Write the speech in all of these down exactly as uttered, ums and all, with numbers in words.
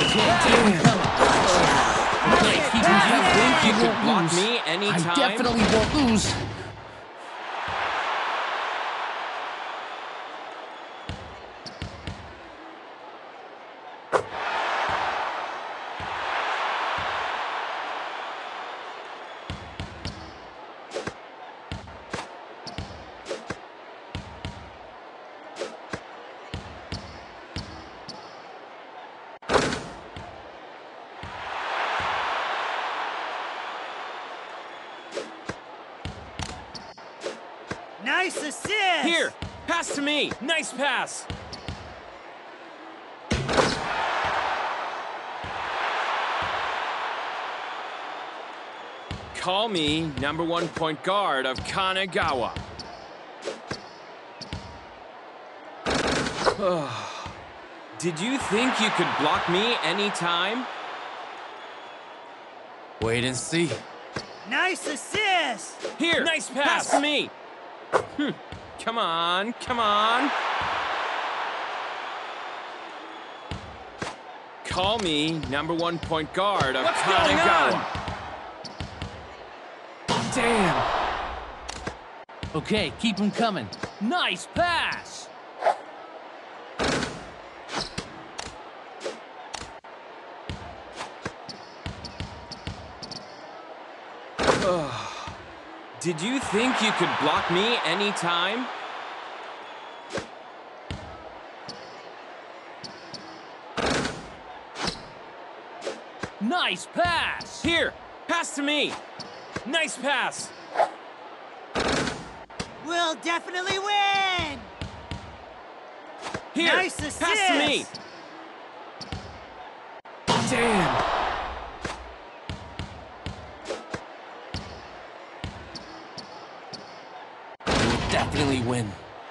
Damn. Nice. Did you think you could block me anytime? I definitely won't lose. Nice assist! Here, pass to me. Nice pass. Call me number one point guard of Kanagawa. Did you think you could block me anytime? Wait and see. Nice assist! Here, nice pass, pass to me. Hm. Come on, come on. Call me number one point guard of What's Kanagawa. Damn. Okay, keep him coming. Nice pass. Did you think you could block me anytime? Nice pass. Here, pass to me. Nice pass. We'll definitely win! Here, nice assist! Pass to me. Damn. We'll definitely win.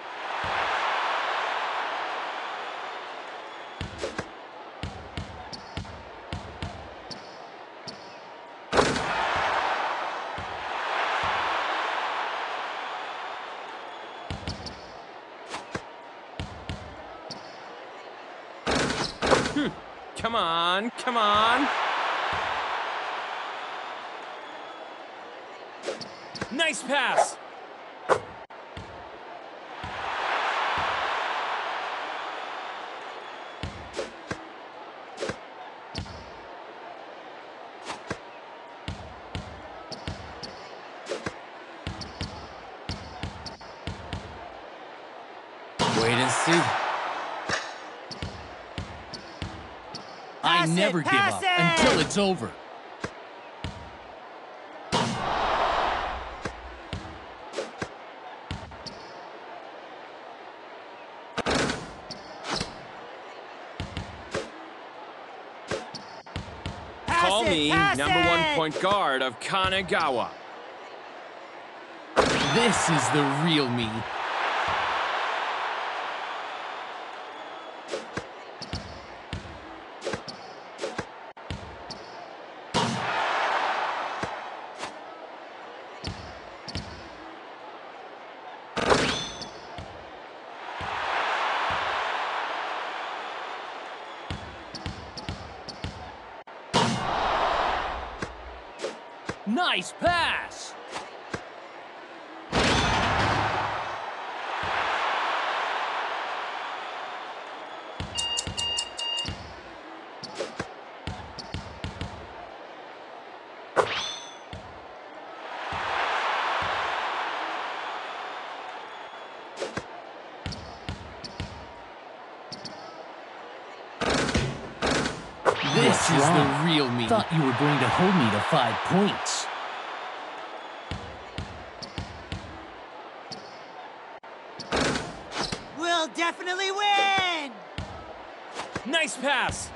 Hmm. Come on, come on. Nice pass. Wait and see. I Pass never it, give pass up it! until it's over. Pass Call it, me pass number it! one point guard of Kanagawa. This is the real me. Nice pass! This is the real me. Thought you were going to hold me to five points. We'll definitely win! Nice pass.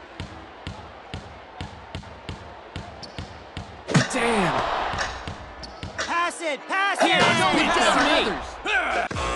Damn. Pass it, pass Here, it! don't pass to me.